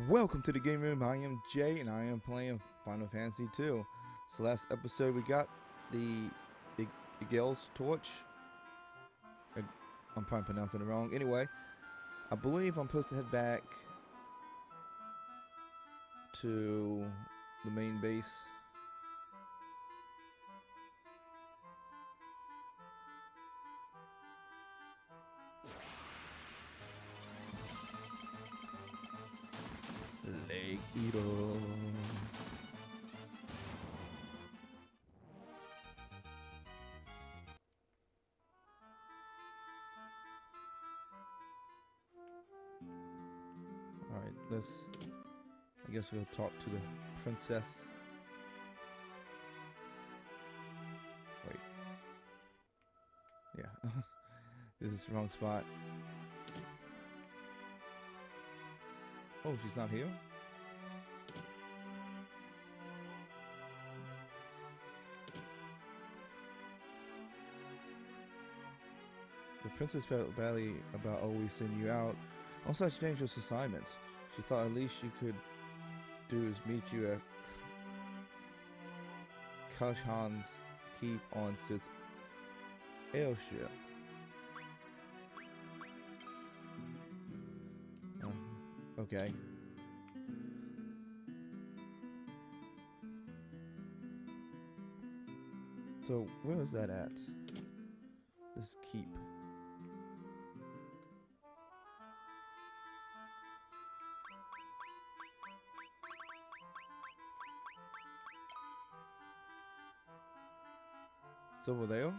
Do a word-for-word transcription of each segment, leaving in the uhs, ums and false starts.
Welcome to the game room. I am Jay and I am playing Final Fantasy two. So last episode we got the Eagle's torch. I- I'm probably pronouncing it wrong. Anyway, I believe I'm supposed to head back to the main base. Lake Eater. Alright, let's I guess we'll talk to the princess. Wait. Yeah. This is the wrong spot. Oh, she's not here? The princess felt badly about always sending you out on such dangerous assignments. She thought at least you could do is meet you at Kashan's keep on Sid's airship. Um, okay. So where is that at? This keep. It's over there?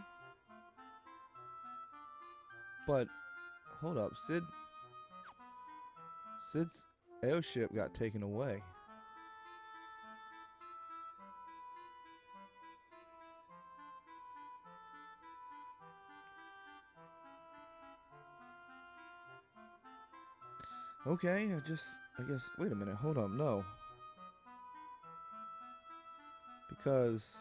But hold up, Sid Sid's airship got taken away. Okay, I just I guess wait a minute, hold up, no. Because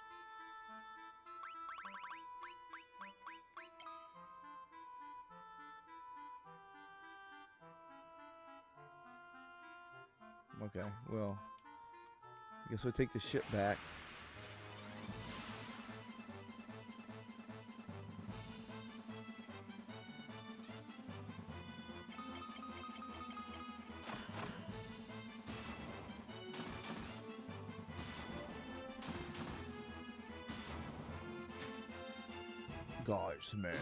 okay, well, I guess we'll take the ship back. Guys, smash.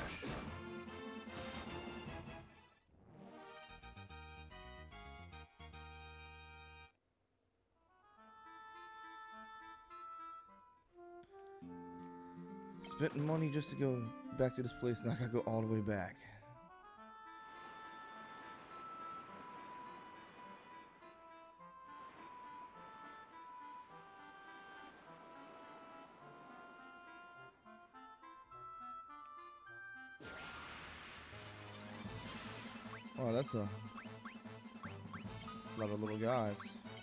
Spent money just to go back to this place, and I gotta go all the way back. Oh, that's a lot of little guys.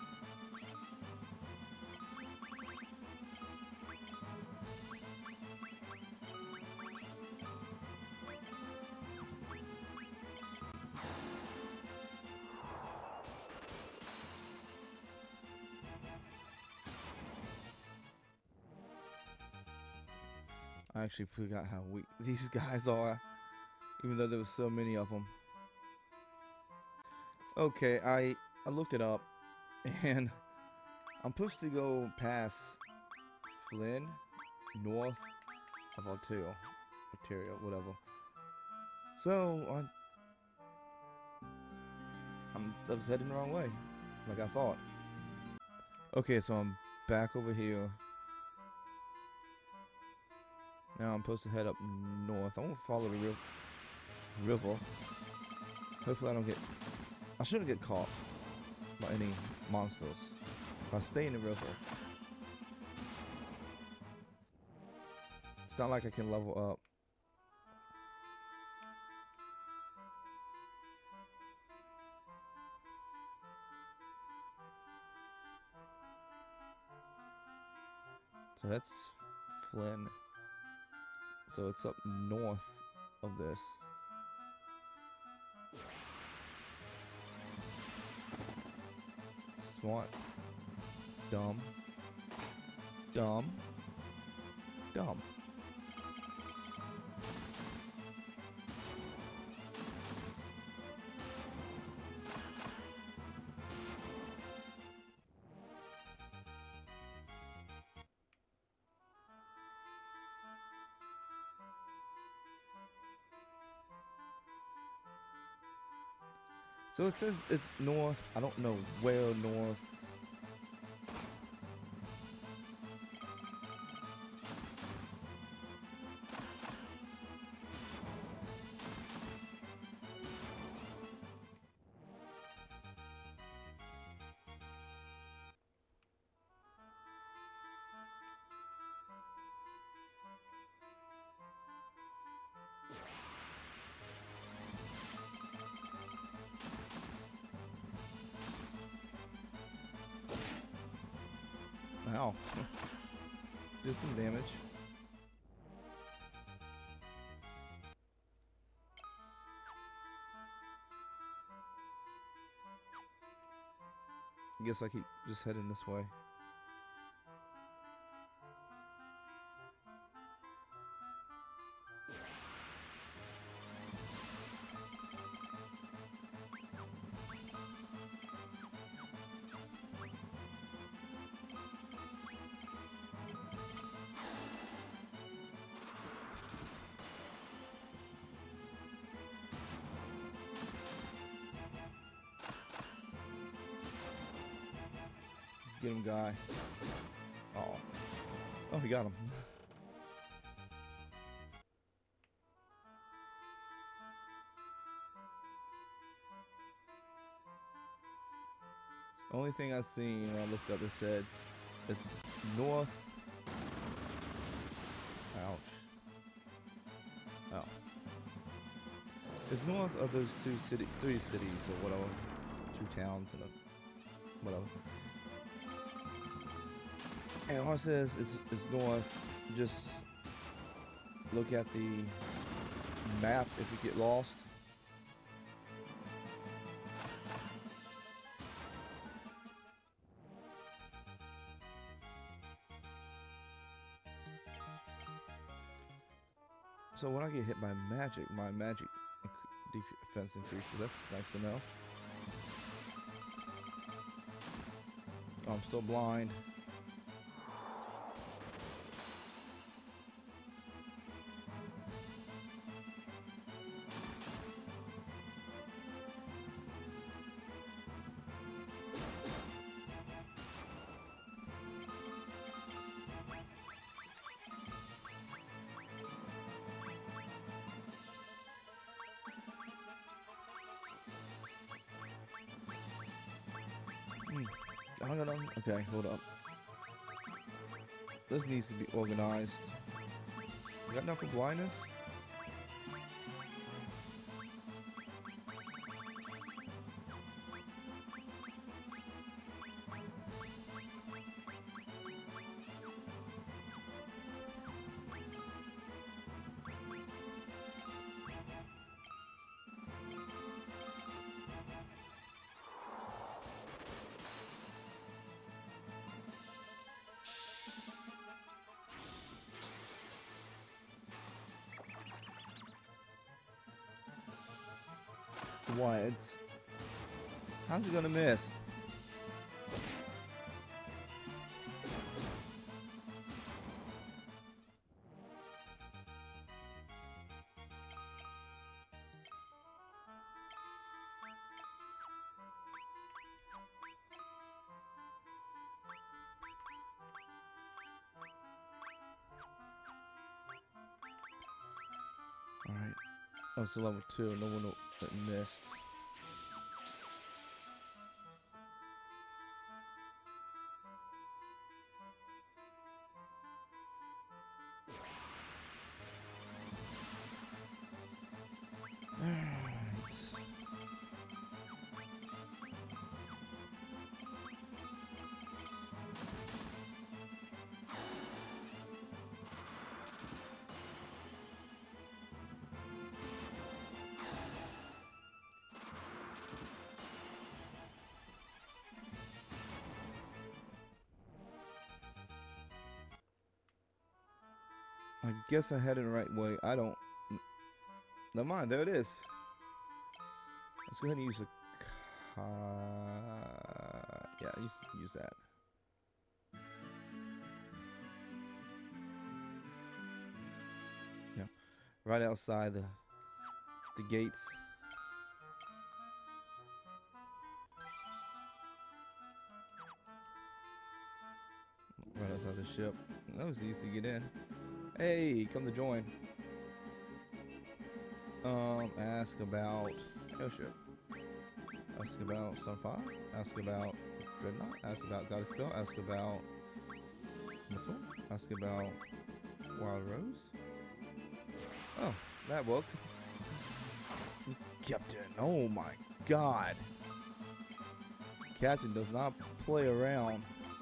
I actually forgot how weak these guys are, even though there was so many of them. Okay, I I looked it up, and I'm supposed to go past Flynn, north of Ontario, Ontario, whatever. So I, I'm I was heading the wrong way, like I thought. Okay, so I'm back over here. Now I'm supposed to head up north. I won't follow the riv river. Hopefully I don't get... I shouldn't get caught by any monsters if I stay in the river. It's not like I can level up. So that's Flynn. So it's up north of this. Smart. Dumb. Dumb. Dumb. So it says it's north. I don't know where north. Ow. Did some damage. I guess I keep just heading this way. Get him, guy. Oh. Oh, he got him. Only thing I seen when I looked up, it said it's north. Ouch. Oh. It's north of those two city, three cities or whatever, two towns and a whatever. And all it says is it's north. Just look at the map if you get lost. So when I get hit by magic, my magic defense increases. That's nice to know. Oh, I'm still blind. I don't know. Okay, hold up. This needs to be organized. You got enough for blindness? What? How's he gonna miss? Alright. Oh, it's level two. No one missed. I guess I headed the right way. I don't. Never mind. There it is. Let's go ahead and use a. Uh, yeah, use use that. Yeah, right outside the the gates. Right outside the ship. That was easy to get in. Hey, come to join. Um, ask about airship. Ask about Sunfire. Ask about Dreadnought. Ask about Goddess Bell. Ask about this one. Ask about Wild Rose. Oh, that worked. Captain, oh my God. Captain does not play around.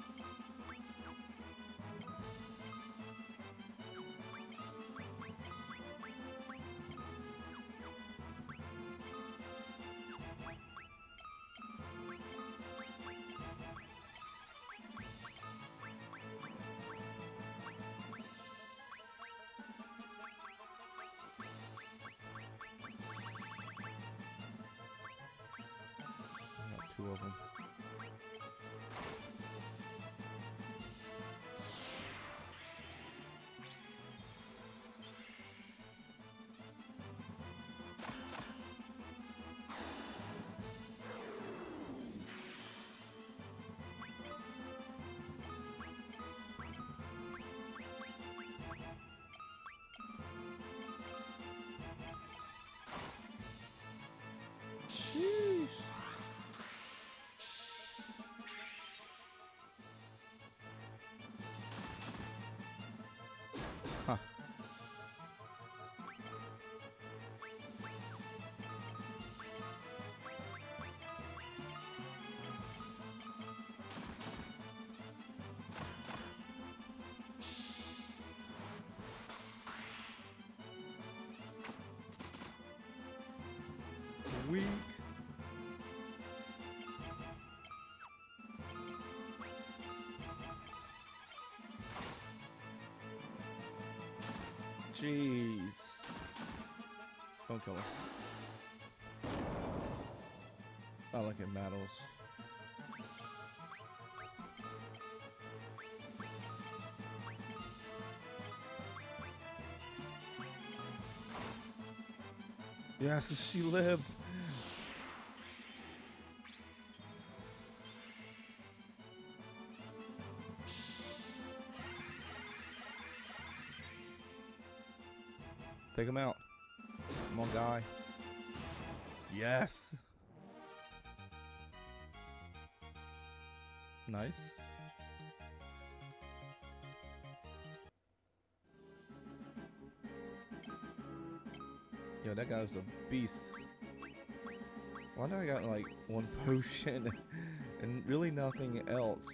Two of them. Sheesh. Huh. Weak. Jeez. Don't kill him. I like it matters. Yes, she lived. Take him out. Come on, guy. Yes. Nice. Yo, that guy was a beast. Why do I got like one potion and really nothing else?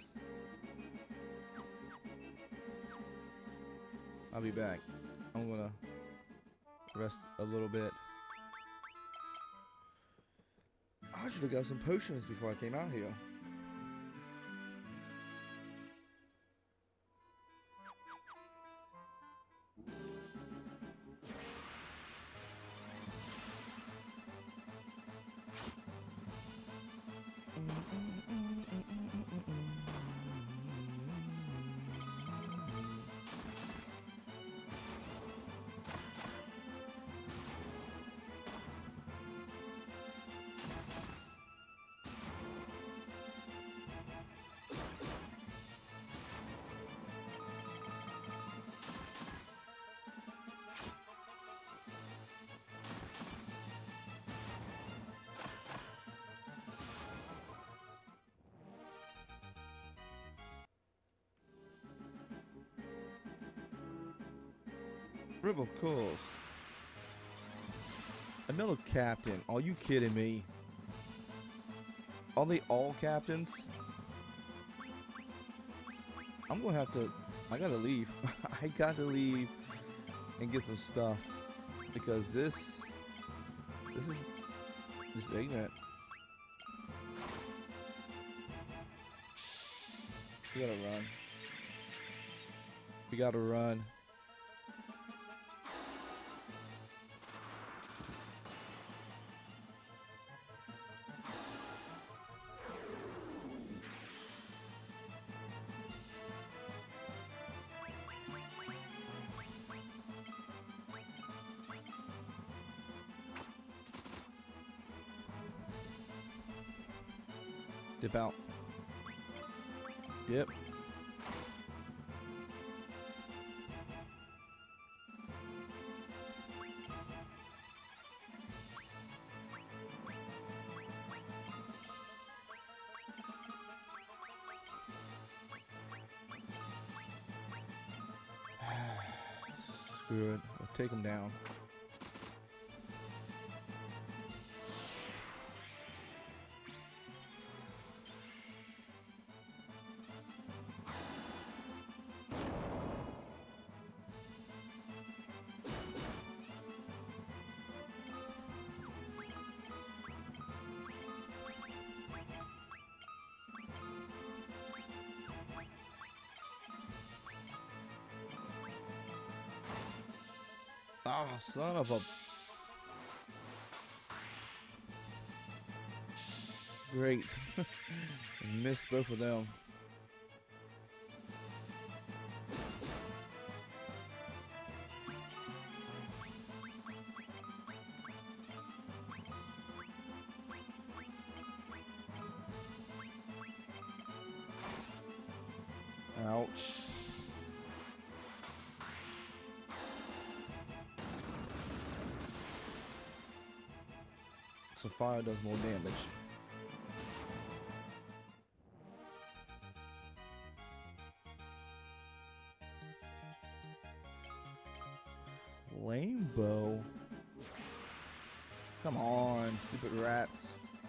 I'll be back. I'm gonna rest a little bit. I should have got some potions before I came out here. Rebel course. Another captain. Are you kidding me? Are they all captains? I'm gonna have to. I gotta leave. I gotta leave and get some stuff because this. This is just ignorant. We gotta run. We gotta run. Dip out. Dip. Screw it. We'll take him down. Ah, oh, son of a... Great. Missed both of them. Ouch. So fire does more damage. Rainbow? Come on, stupid rats.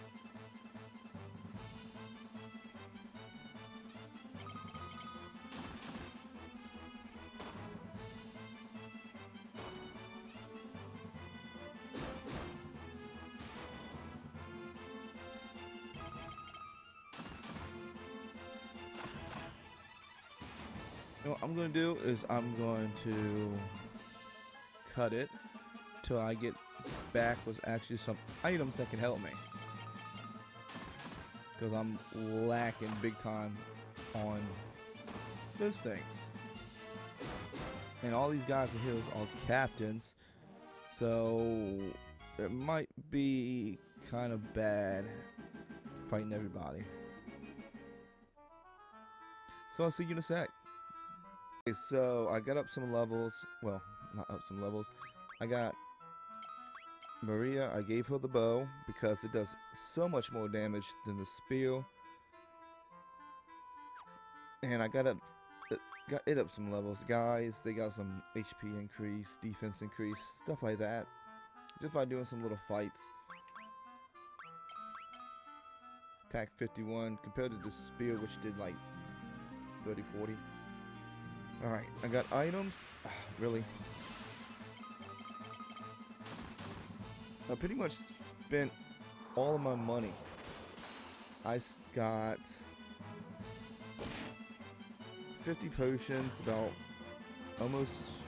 You know what I'm going to do is I'm going to cut it till I get back with actually some items that can help me. Because I'm lacking big time on those things. And all these guys are here are captains. So it might be kind of bad fighting everybody. So I'll see you in a sec. Okay, so I got up some levels. Well, not up some levels. I got Maria. I gave her the bow because it does so much more damage than the spear. And I got up, got it up some levels. Guys, they got some H P increase, defense increase, stuff like that. Just by doing some little fights. Attack fifty-one compared to the spear, which did like thirty, forty. Alright, I got items. Ah, really? I pretty much spent all of my money. I got fifty potions, about almost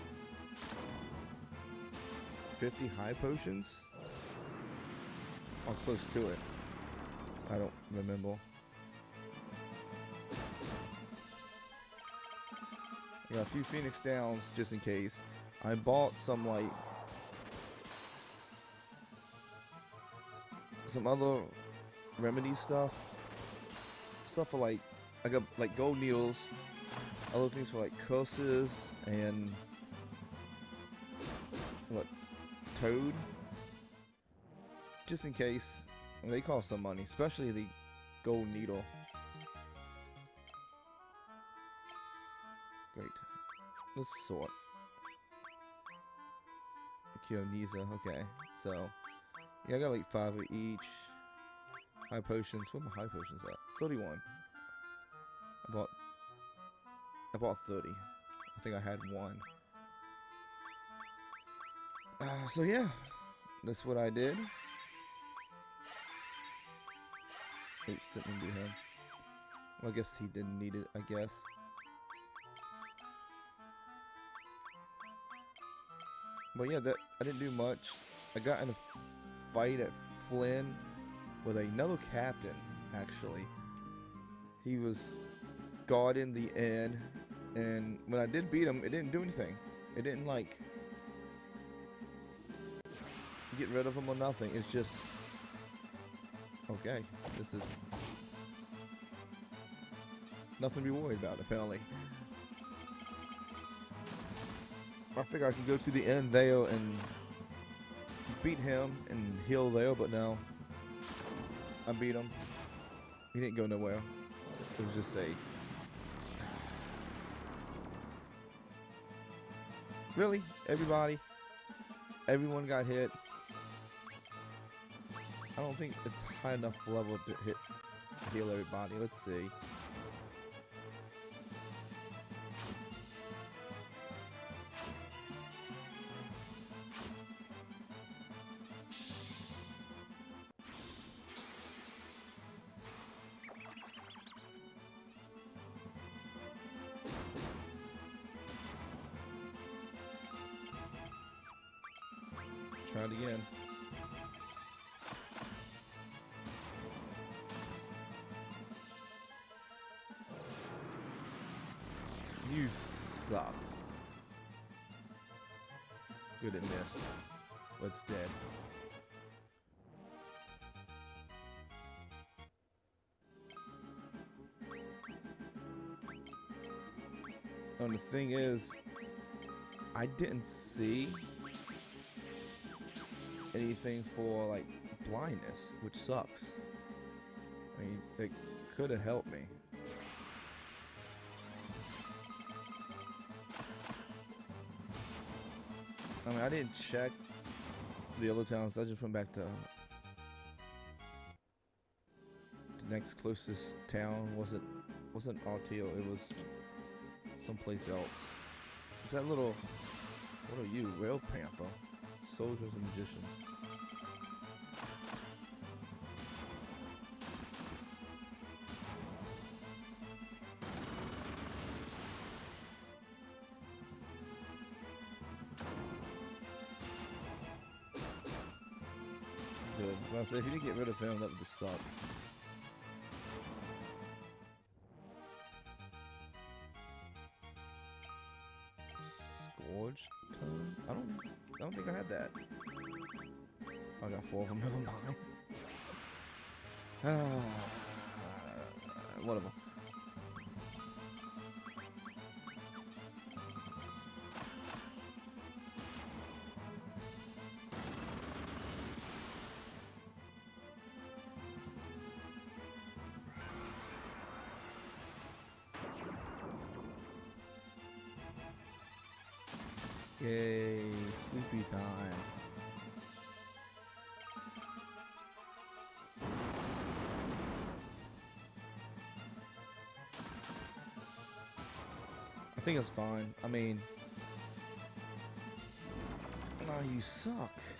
fifty high potions. Or close to it. I don't remember. I got a few Phoenix Downs just in case. I bought some like some other remedy stuff. Stuff for like I got like gold needles, other things for like curses and what toad. Just in case. And they cost some money, especially the gold needle. Great. Let's sort. Kioniza, okay. So, yeah, I got like five of each. High potions. What are my high potions at? thirty-one. I bought, I bought thirty. I think I had one. Uh, so, yeah. That's what I did. Oops, didn't do him. Well, I guess he didn't need it, I guess. But yeah, that I didn't do much. I got in a fight at Flynn with another captain, actually. He was guarding the end, and when I did beat him, it didn't do anything. It didn't, like, get rid of him or nothing. It's just... Okay, this is... Nothing to be worried about, apparently. I figure I can go to the end there and beat him and heal there, but no. I beat him. He didn't go nowhere. It was just a... Really? Everybody? Everyone got hit? I don't think it's high enough level to hit to heal everybody. Let's see. Try it again. You suck. Good, it missed. But it's dead. And the thing is, I didn't see anything for like blindness, which sucks. I mean, it could have helped me. I mean, I didn't check the other towns. I just went back to the next closest town. wasn't wasn't Arteo. It was someplace else. It's that little. What are you, Rail Panther? Soldiers and magicians. Good. Well, I say if you didn't get rid of him, that would just suck. Scourge tone? I don't. I don't think I had that. I got four of them. Never mind. Ah, whatever. Yay, sleepy time. I think it's fine. I mean, no, you suck.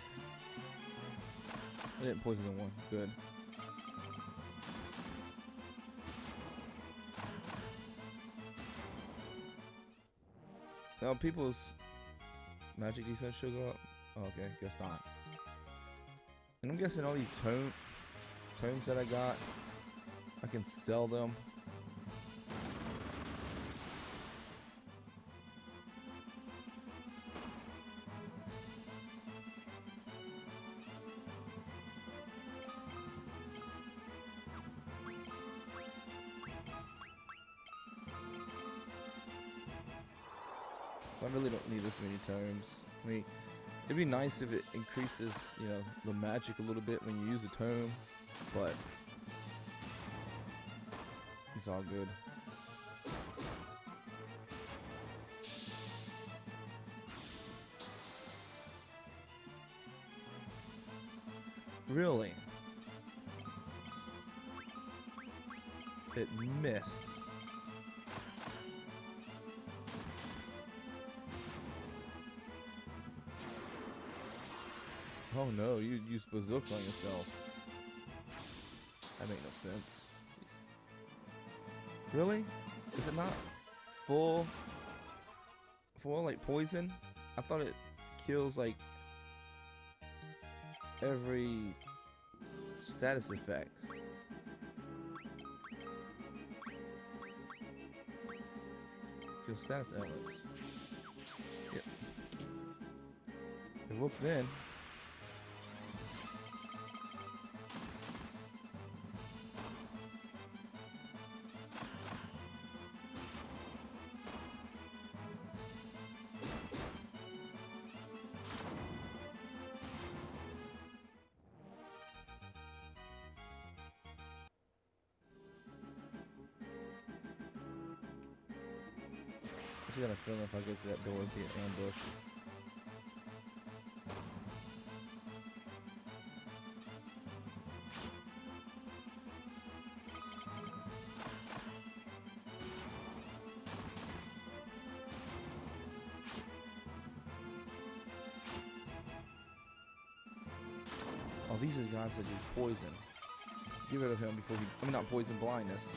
I didn't poison the one. Good. Now people's magic defense should go up. Oh, okay, guess not. And I'm guessing all these tome tomes that I got, I can sell them. I really don't need this many tomes. I mean, it'd be nice if it increases, you know, the magic a little bit when you use a tome, but it's all good. Really? It missed. Oh no, you used bazooka on yourself. That makes no sense. Really? Is it not full, full like poison? I thought it kills like every status effect. Kills status elements. Yep. It worked then. just got a feeling if I get to that door, it'll be an ambush. Oh, these are the guys that do poison. Get rid of him before he... I mean, not poison, blindness.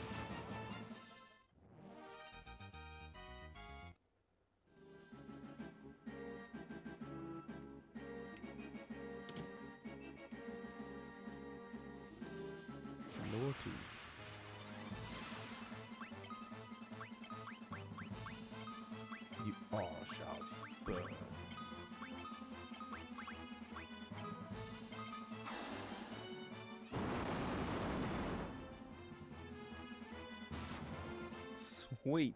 Lordy. You all shall burn. Sweet.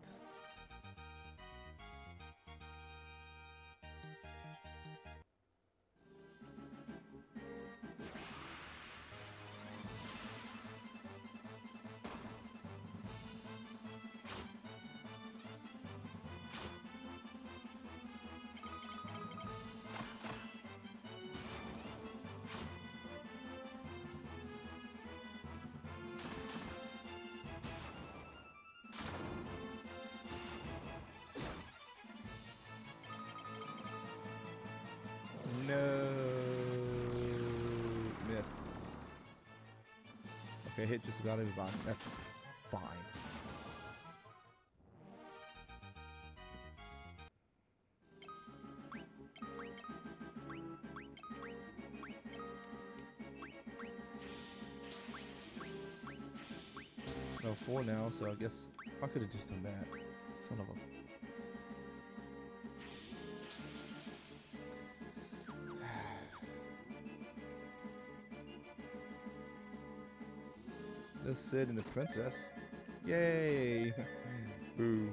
No. Miss. Okay, hit just about everybody. That's fine. No, four now, so I guess I could have just done that. Son of a... The Cid and the princess. Yay! Boo.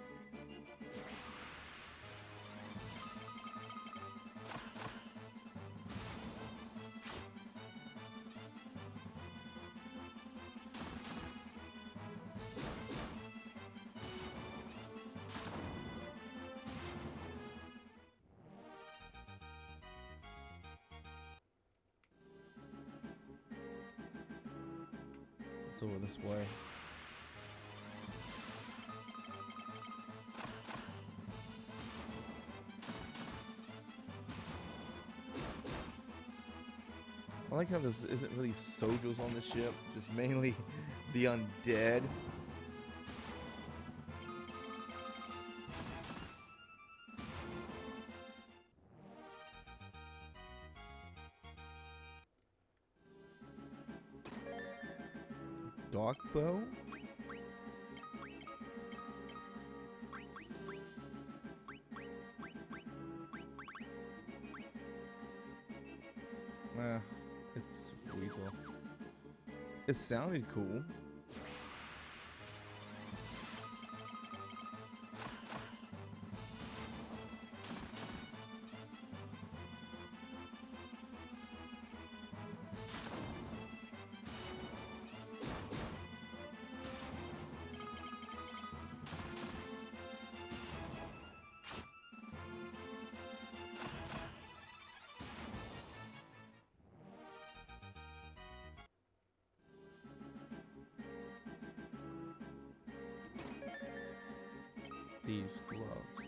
It's over this way. I like how there isn't really soldiers on the ship, just mainly the undead. Dark bow? Eh, it's lethal. It sounded cool. Thieves' gloves.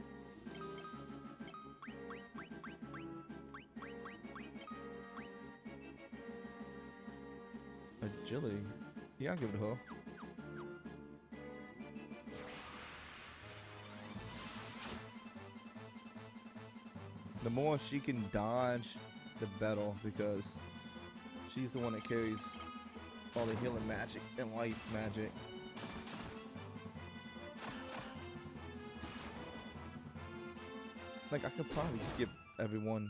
Agility. Yeah, I'll give it a her. The more she can dodge, the better, because she's the one that carries all the healing magic and life magic. Like, I could probably give everyone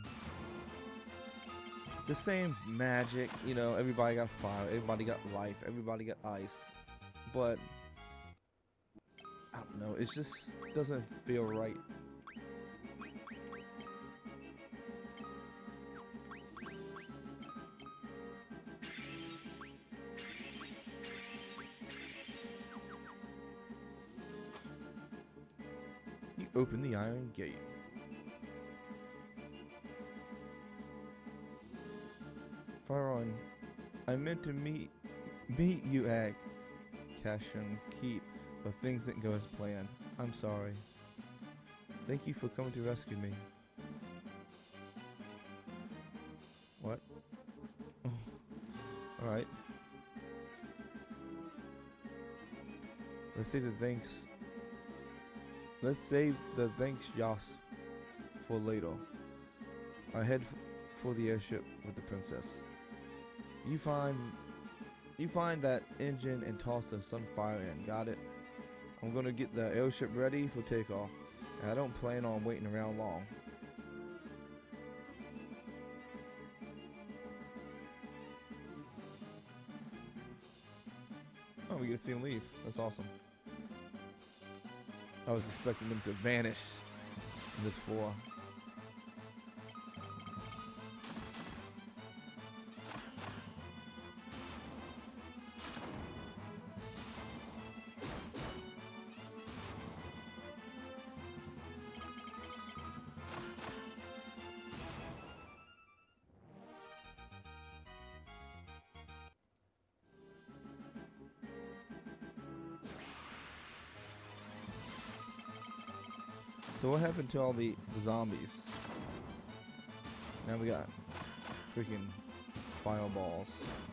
the same magic, you know, everybody got fire, everybody got life, everybody got ice, but I don't know, it just doesn't feel right. Open the iron gate. Fire on. I meant to meet meet you at Cashin Keep, but things didn't go as planned. I'm sorry. Thank you for coming to rescue me. What? Alright. Let's save the thanks. Let's save the thanks Yas for later. I head f for the airship with the princess. You find you find that engine and toss the sunfire in. Got it? I'm gonna get the airship ready for takeoff. And I don't plan on waiting around long. Oh, we get to see him leave. That's awesome. I was expecting them to vanish in this floor. So what happened to all the, the zombies? Now we got freaking fireballs.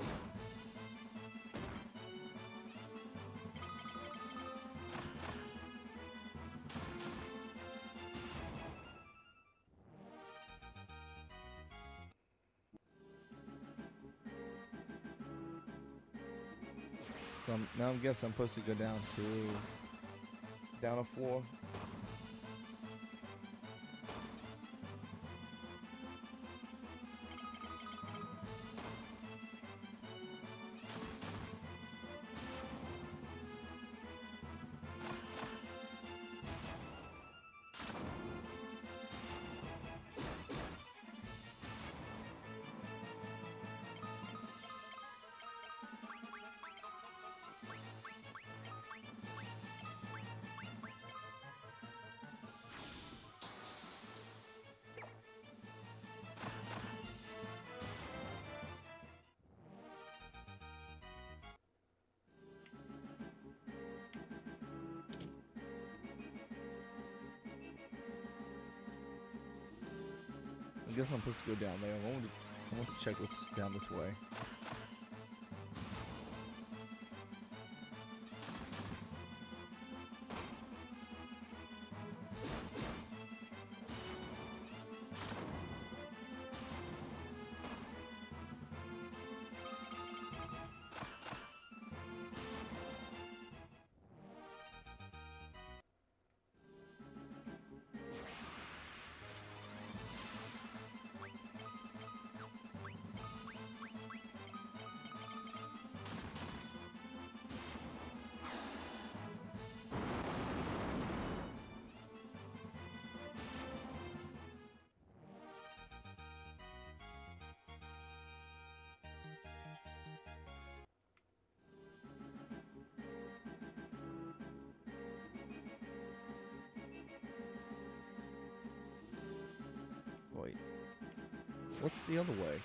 So I'm, now I guess I'm supposed to go down to down a floor. I guess I'm supposed to go down there. I want to, I want to check what's down this way. Wait, what's the other way?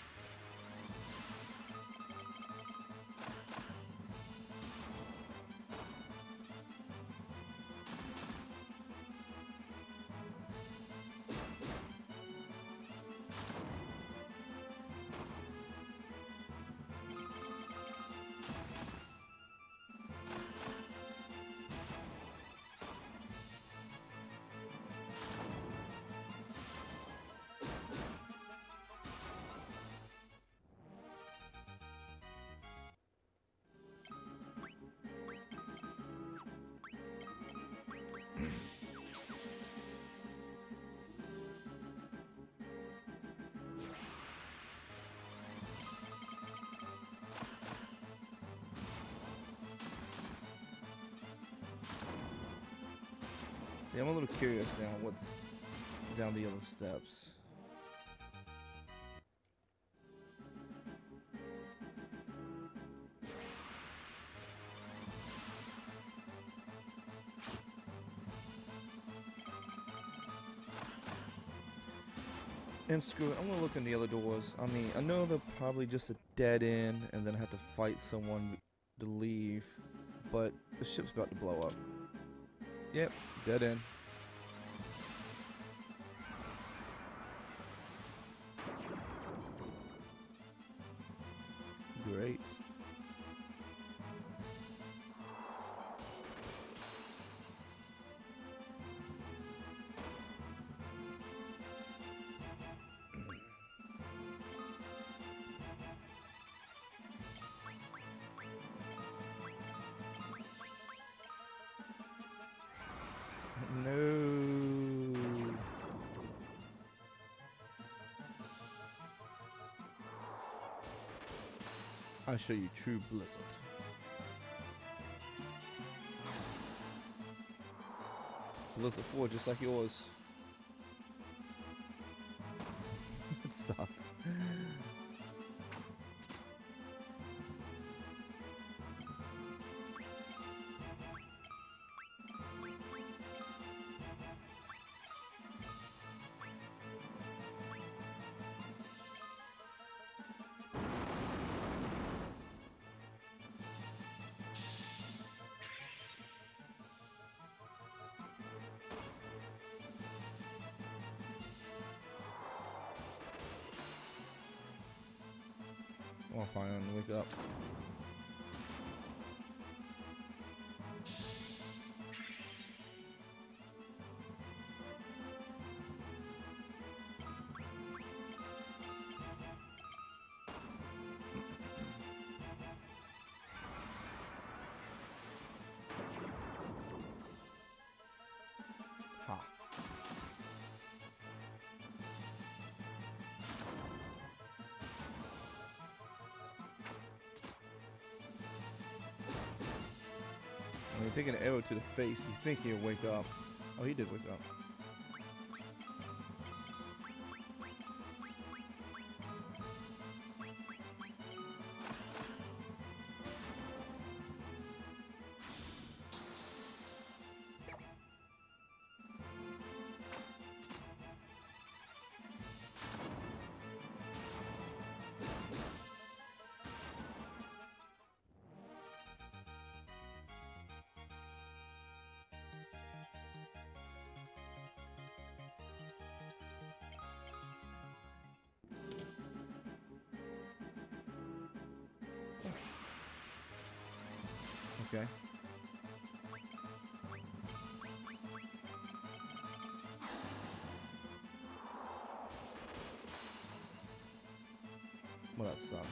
See, I'm a little curious now what's down the other steps. And screw it, I'm gonna look in the other doors. I mean, I know they're probably just a dead end, and then I have to fight someone to leave. But the ship's about to blow up. Yep, dead end. Great. No. I'll show you true blizzard. Blizzard four, just like yours. It sucked. Oh, fine, wake up. Ha. When you take an arrow to the face, you think he'll wake up. Oh, he did wake up. Okay. Well, that sucks.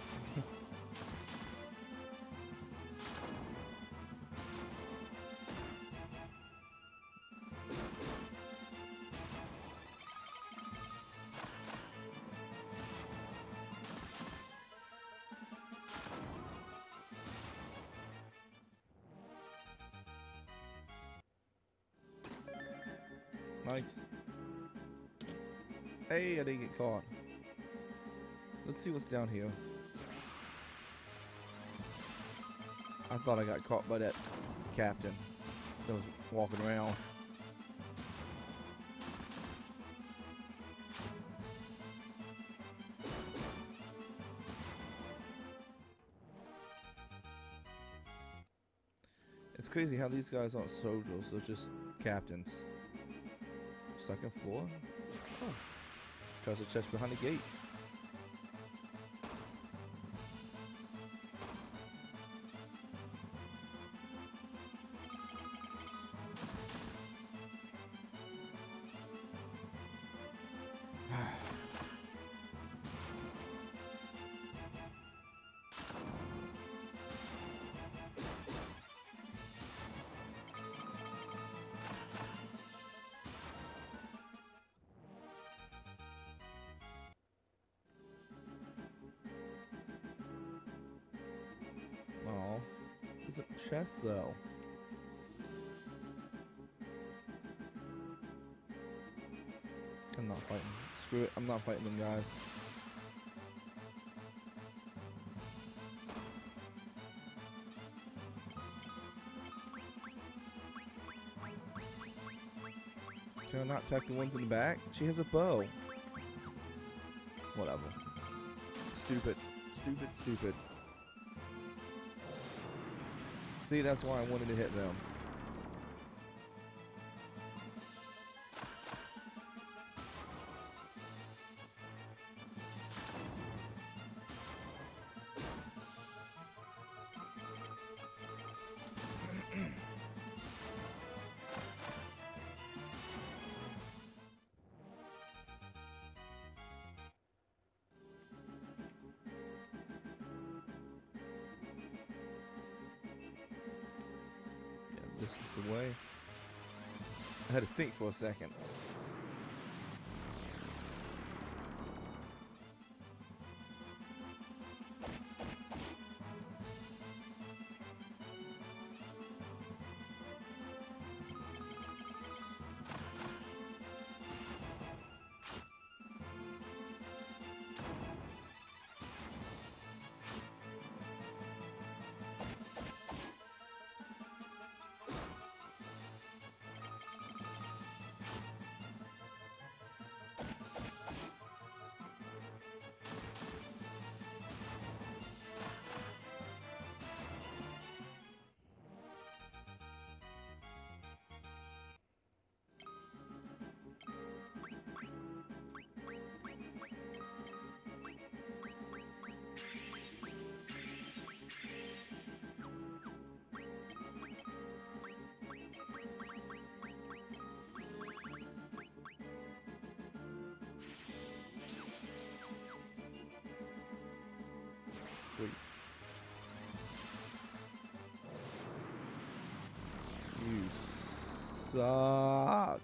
Nice. Hey, I didn't get caught. Let's see what's down here. I thought I got caught by that captain that was walking around. It's crazy how these guys aren't soldiers, they're just captains. Second floor? Oh. Treasure chest behind the gate. Oh, there's a chest though. I'm not fighting. Screw it, I'm not fighting them guys. Can I not attack the ones in the back? She has a bow. Whatever. Stupid. Stupid, stupid. See, that's why I wanted to hit them. This is the way. I had to think for a second. Wait. You suck.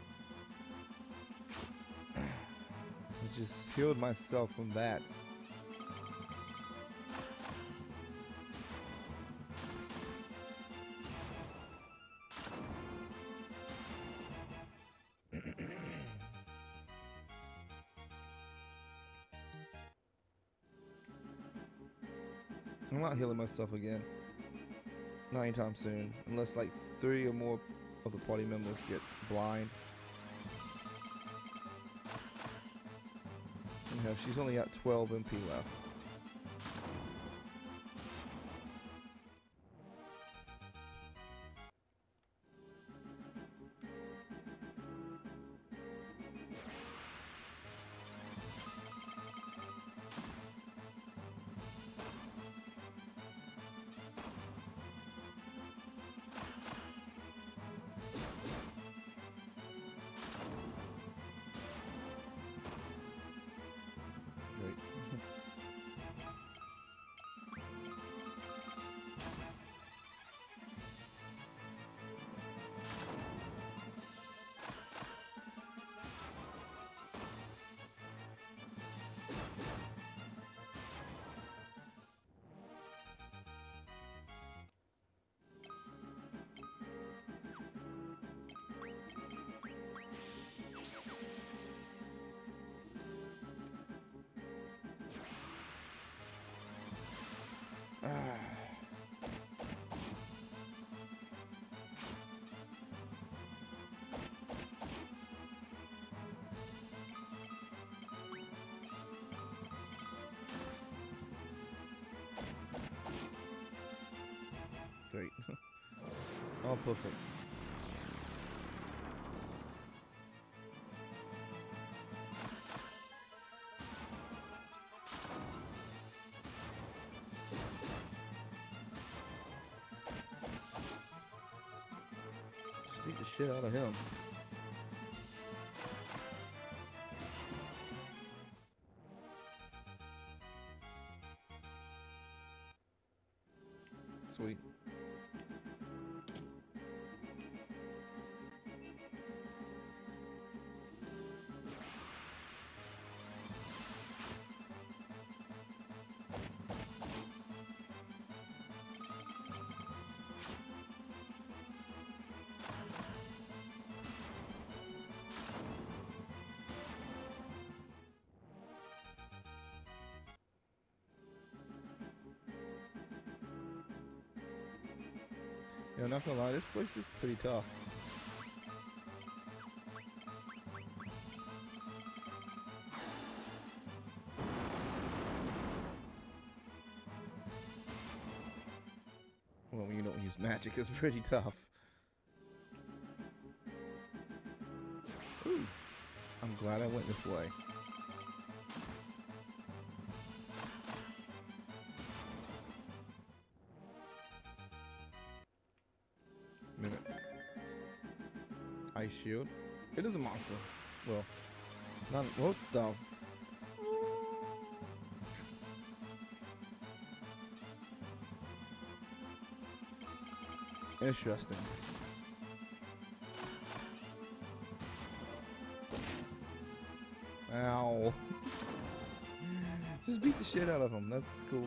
I just healed myself from that. I'm not healing myself again. Not anytime soon. Unless like three or more of the party members get blind. Yeah, she's only got twelve M P left. Great. Oh, perfect. Just beat the shit out of him. Sweet. Yeah, not gonna lie, this place is pretty tough. use magic is pretty tough. Ooh, I'm glad I went this way. Minute. Ice shield. It is a monster. Well, not what the. Interesting. Ow. Just beat the shit out of him. That's cool.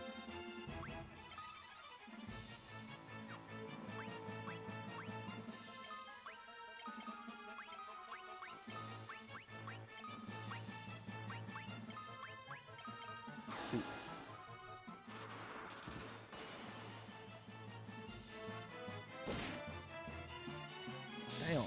Shoot. Damn.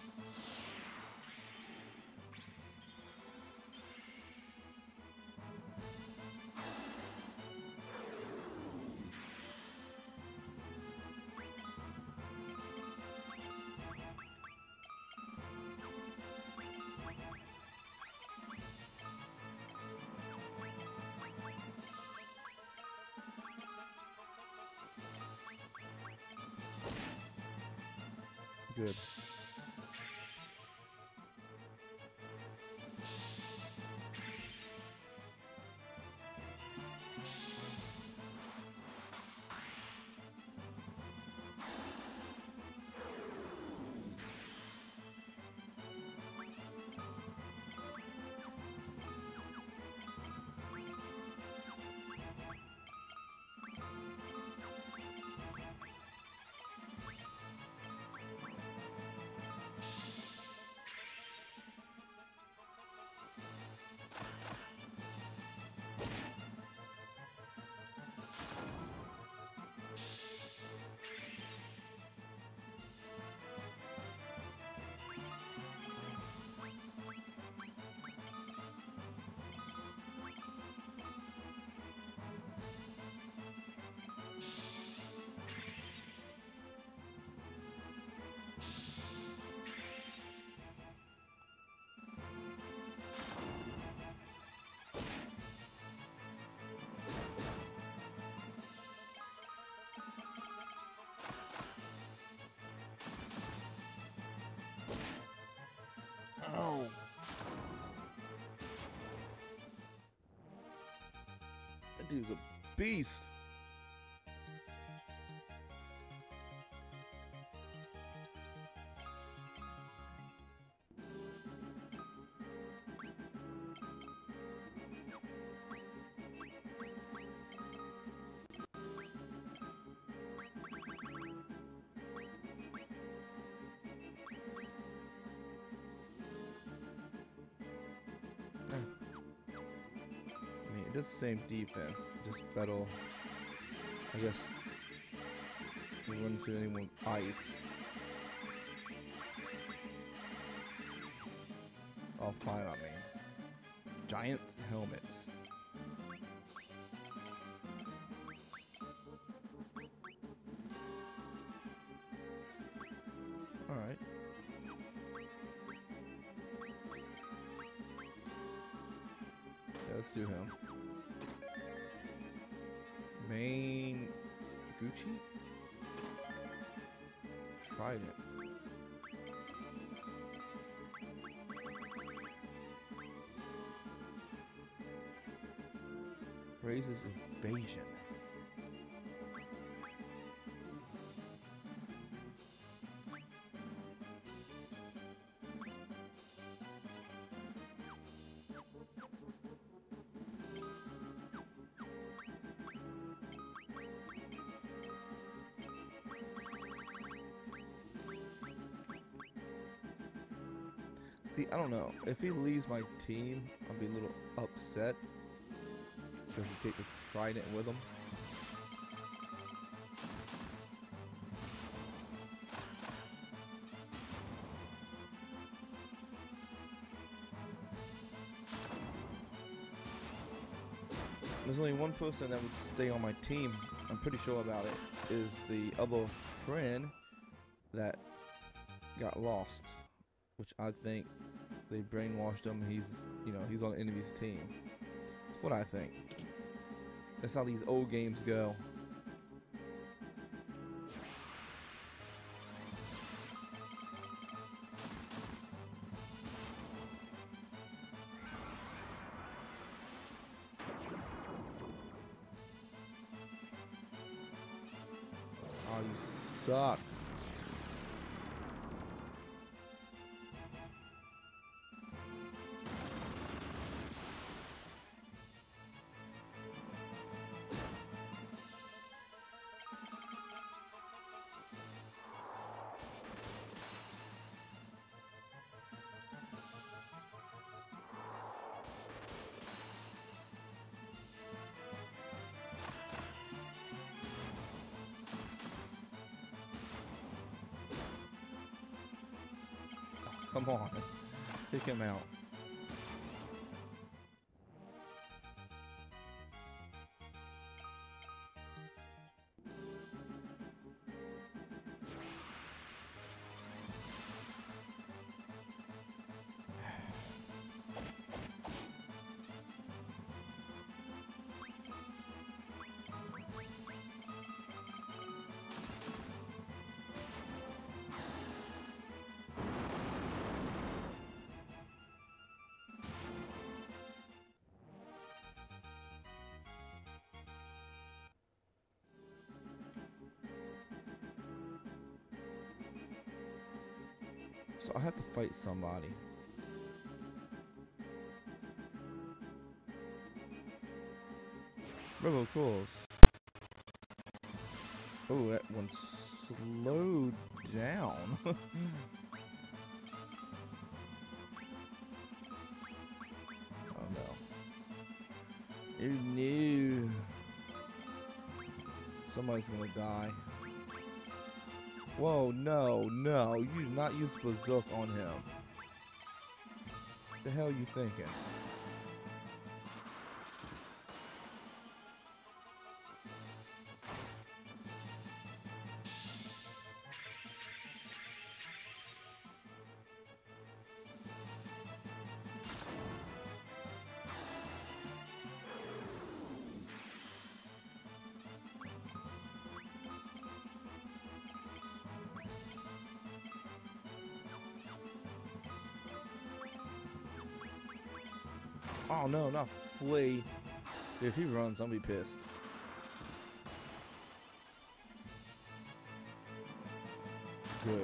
Good. Oh. That dude's a beast. It does the same defense, just better. I guess if you run into anyone with ice. Oh, fine, I mean. Giant helmets. Alright. Yeah, let's do him. Main Gucci? Trident. Raises evasion. See, I don't know. If he leaves my team, I'll be a little upset. Because he take the trident with him. There's only one person that would stay on my team. I'm pretty sure about it. Is the other friend that got lost, which I think they brainwashed him. He's, you know, he's on the enemy's team. That's what I think. That's how these old games go. Oh, you suck. Come on, take him out. So I have to fight somebody. Robo Course. Oh, that one slowed down. Oh no. Oh no. Somebody's gonna die. Whoa, no, no, you do not use Berserk on him. What the hell are you thinking? Oh no, not Flea. If he runs, I'll be pissed. Good.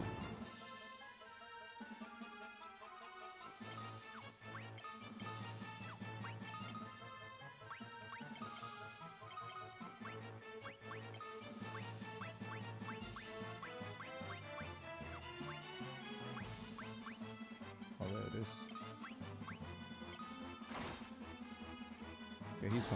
Oh, there it is. Okay, he's fine.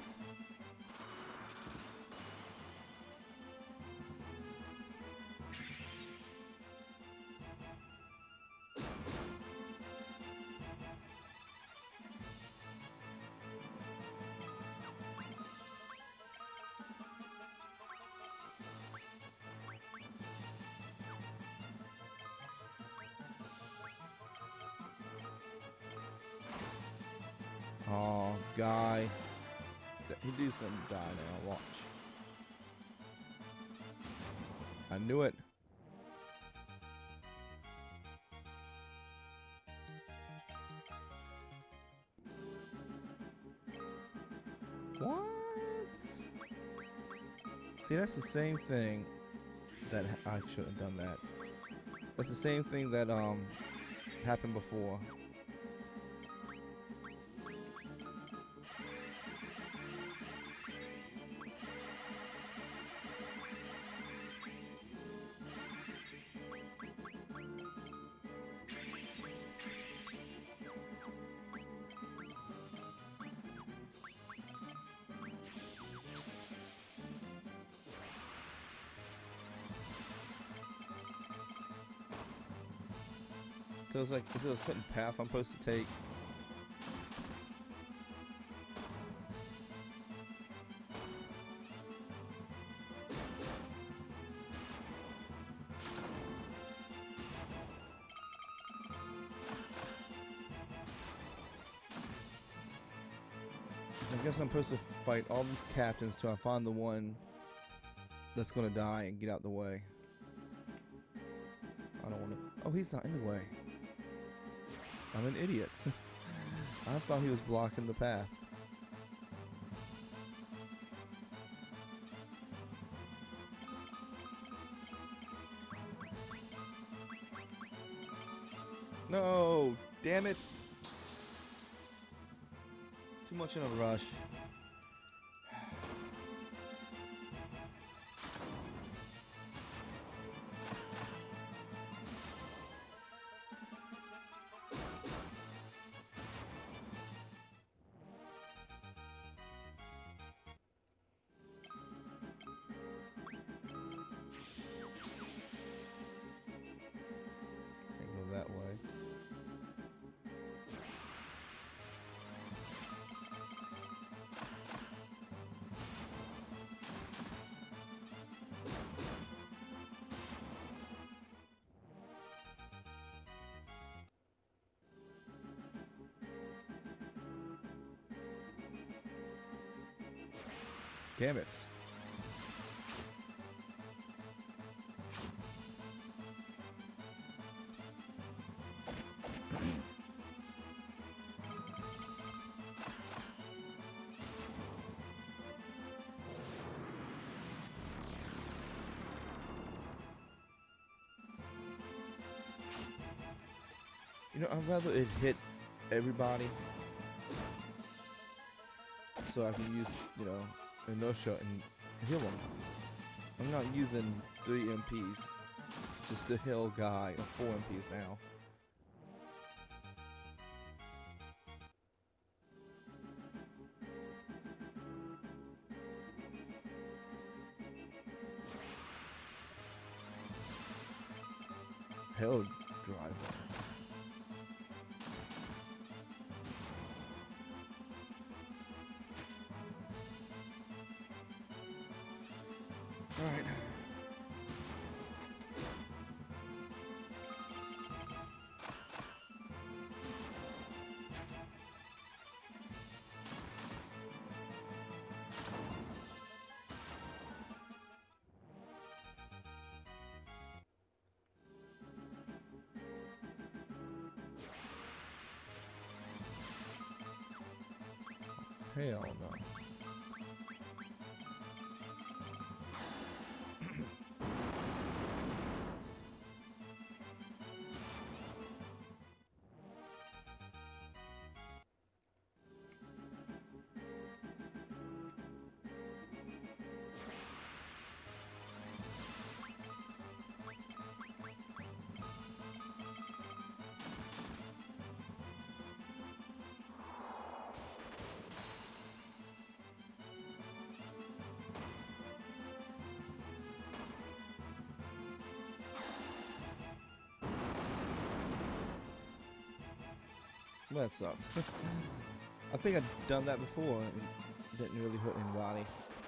Oh, guy. He's gonna die now, watch. I knew it. What? See, that's the same thing that I should have done that. That's the same thing that um happened before. So it's like, is there a certain path I'm supposed to take? I guess I'm supposed to fight all these captains till I find the one that's gonna die and get out the way. I don't want to. Oh, he's not in the way. I'm an idiot. I thought he was blocking the path. No, damn it. Too much in a rush. Can't go that way. Damn it. You know, I'd rather it hit everybody so I can use, you know, inertia and heal them. I'm not using three M Ps just to heal guy, or four M Ps now. Hell driver. All right. Hell no. That sucks. I think I've done that before and it didn't really hurt anybody.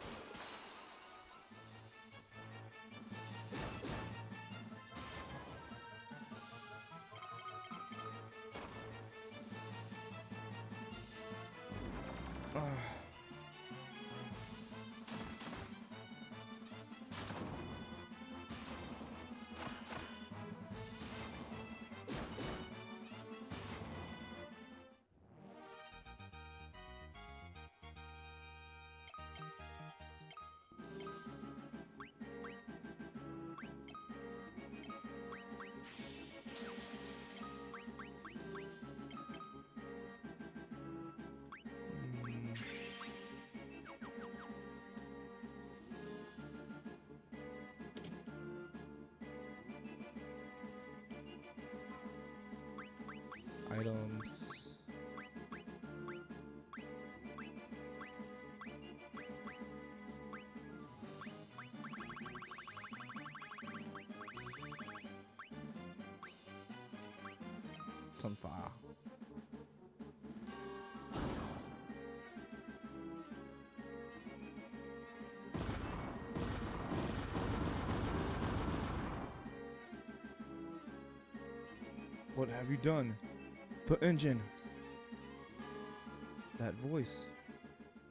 Items. Some fire. What have you done? The engine. That voice.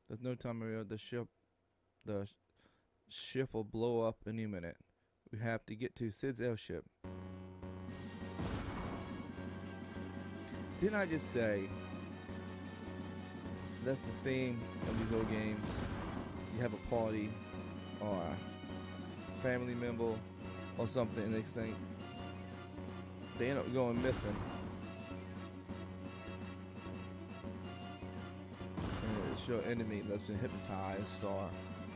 There's no time, Maria. The ship, the sh ship will blow up any minute. We have to get to Sid's airship. Didn't I just say that's the theme of these old games? You have a party or a family member or something, and they think they end up going missing. And it's your enemy that's been hypnotized, or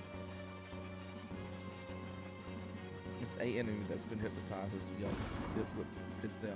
it's a enemy that's been hypnotized. It's, you know, it, it's them.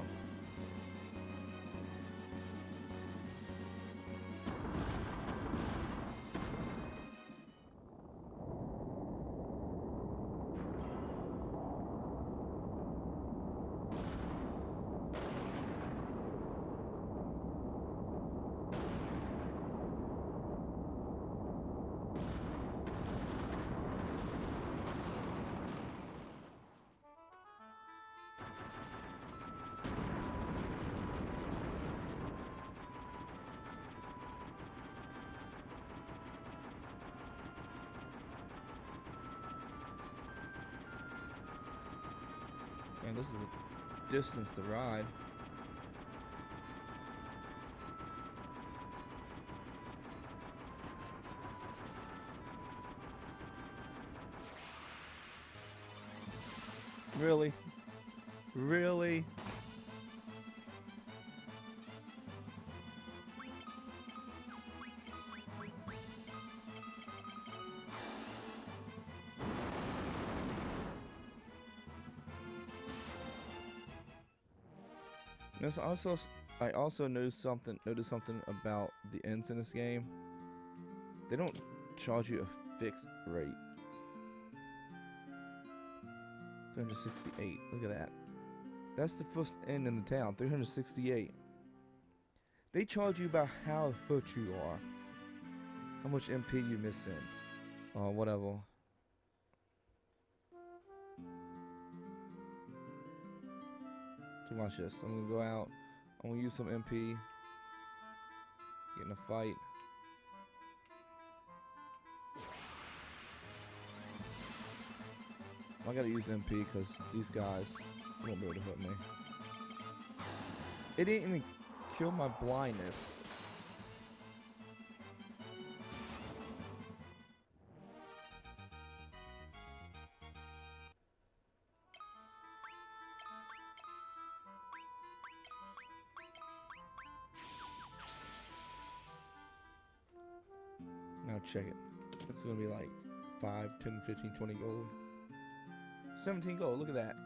Man, this is a distance to ride. Really? Really? There's also, I also noticed something. Noticed something about the ends in this game. They don't charge you a fixed rate. three hundred sixty-eight. Look at that. That's the first end in the town. three hundred sixty-eight. They charge you about how hurt you are, how much M P you miss in, or whatever. To watch this. I'm gonna go out. I'm gonna use some M P. Get in a fight. I gotta use M P because these guys won't be able to hurt me. It didn't even kill my blindness. Now check it. It's gonna be like five, ten, fifteen, twenty gold. seventeen gold, look at that.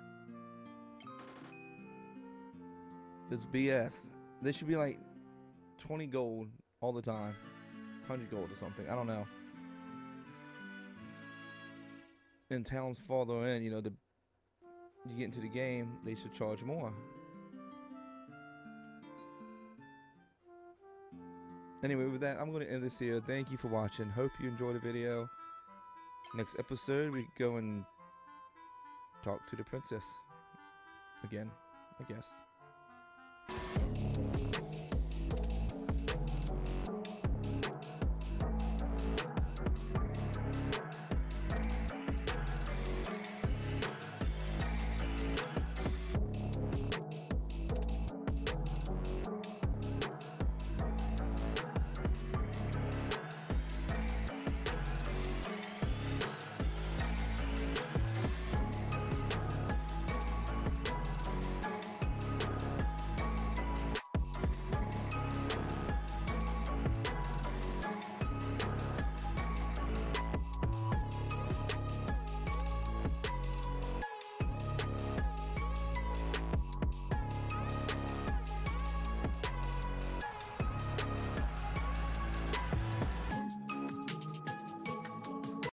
It's B S. They should be like twenty gold all the time. one hundred gold or something, I don't know. In towns farther in, you know, the you get into the game, they should charge more. Anyway, with that, I'm going to end this here. Thank you for watching. Hope you enjoyed the video. Next episode, we go and talk to the princess again, I guess.